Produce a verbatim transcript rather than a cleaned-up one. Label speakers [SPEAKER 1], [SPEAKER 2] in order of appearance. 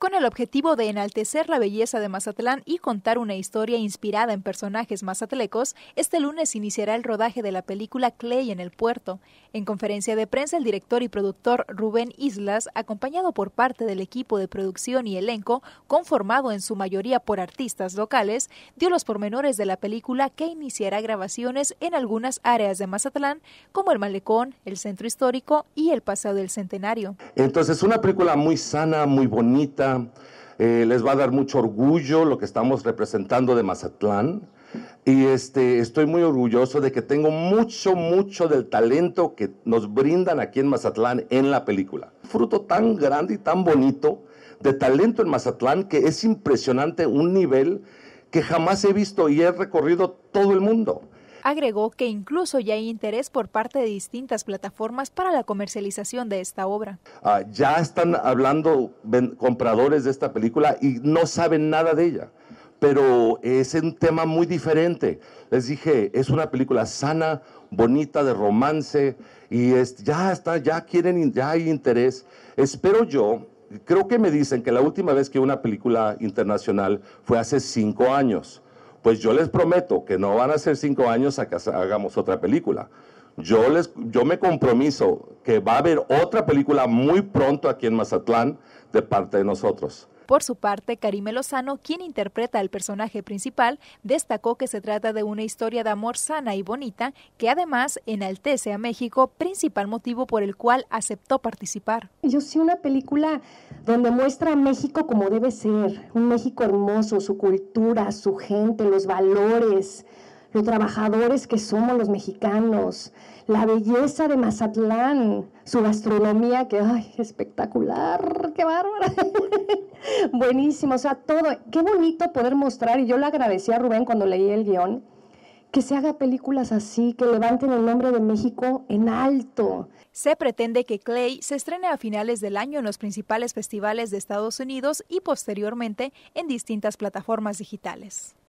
[SPEAKER 1] Con el objetivo de enaltecer la belleza de Mazatlán y contar una historia inspirada en personajes mazatlecos, este lunes iniciará el rodaje de la película Clay en el puerto. En conferencia de prensa, el director y productor Rubén Islas, acompañado por parte del equipo de producción y elenco, conformado en su mayoría por artistas locales, dio los pormenores de la película que iniciará grabaciones en algunas áreas de Mazatlán, como el Malecón, el Centro Histórico y el Paseo del Centenario.
[SPEAKER 2] Entonces, una película muy sana, muy bonita. Eh, les va a dar mucho orgullo lo que estamos representando de Mazatlán y este, estoy muy orgulloso de que tengo mucho, mucho del talento que nos brindan aquí en Mazatlán en la película. Fruto tan grande y tan bonito de talento en Mazatlán que es impresionante, un nivel que jamás he visto y he recorrido todo el mundo.
[SPEAKER 1] Agregó que incluso ya hay interés por parte de distintas plataformas para la comercialización de esta obra.
[SPEAKER 2] Uh, ya están hablando compradores de esta película y no saben nada de ella, pero es un tema muy diferente. Les dije, es una película sana, bonita, de romance, y es, ya está, ya quieren, ya hay interés. Espero yo, creo que me dicen que la última vez que una película internacional fue hace cinco años. Pues yo les prometo que no van a ser cinco años a que hagamos otra película. Yo, les, yo me compromiso que va a haber otra película muy pronto aquí en Mazatlán de parte de nosotros.
[SPEAKER 1] Por su parte, Karime Lozano, quien interpreta al personaje principal, destacó que se trata de una historia de amor sana y bonita que además enaltece a México, principal motivo por el cual aceptó participar.
[SPEAKER 3] Yo sí una película donde muestra a México como debe ser, un México hermoso, su cultura, su gente, los valores, los trabajadores que somos los mexicanos, la belleza de Mazatlán, su gastronomía que ay, espectacular, qué bárbara. Buenísimo, o sea, todo, qué bonito poder mostrar, y yo le agradecí a Rubén cuando leí el guión, que se haga películas así, que levanten el nombre de México en alto.
[SPEAKER 1] Se pretende que Clay se estrene a finales del año en los principales festivales de Estados Unidos y posteriormente en distintas plataformas digitales.